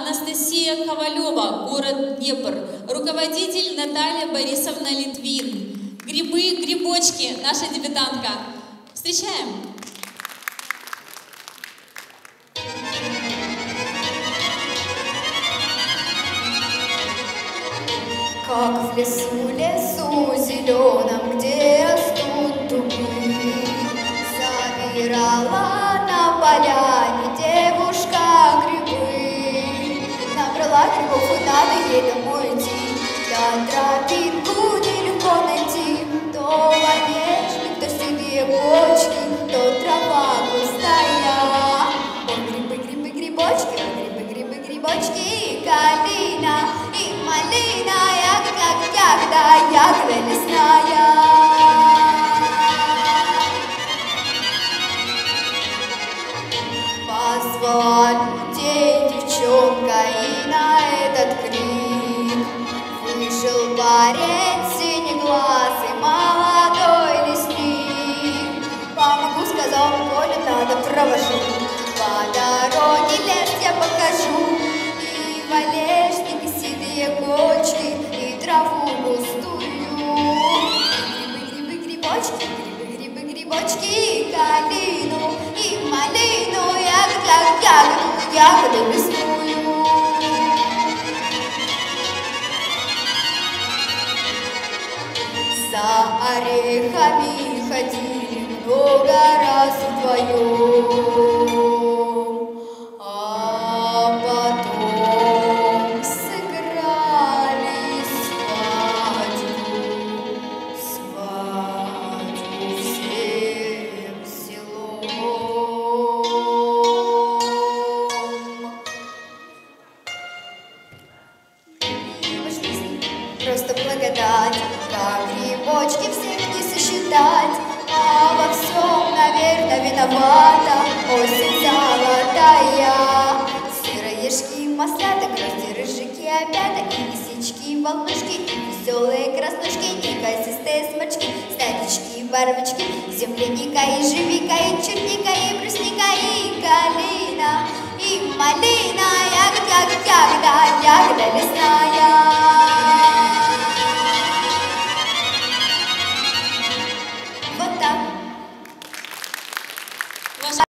Анастасия Ковалева, город Днепр. Руководитель Наталья Борисовна Литвин. Грибы, грибочки, наша дебютантка. Встречаем! Как в лесу зеленом, где растут дубы, собирала на поляне девушка грибы. Набрала грибов и надо ей домой идти, да тропинку нелегко найти. То валежник, то седые почки, то трава густая. О, грибы, грибы, грибочки, о, грибы, грибы, грибочки, калина и малина, ягода, ягода лесная. Позвала людей девчонка, и на этот крик вышел парень синеглазый, молодой лесник. Помогу, сказал, поле надо провожу, по дороге лес я покажу. И валежник, и седые кочки, и траву густую. Грибы, грибы, грибочки, грибы, грибы, грибочки, калину и малину, ягоду, ягоду лесную. За орехами ходили много раз вдвоем, а потом сыграли свадьбу всем селом. И вошли с ним просто благодать, как грибочки всех не сосчитать. А во всем, наверное, виновата осень золотая. Сыроежки, маслята, грозди, рыжики, опята, и лисички, волнушки, и веселые краснушки, неказистые сморчки, статички, барбочки, земляника, и живика, и черника, и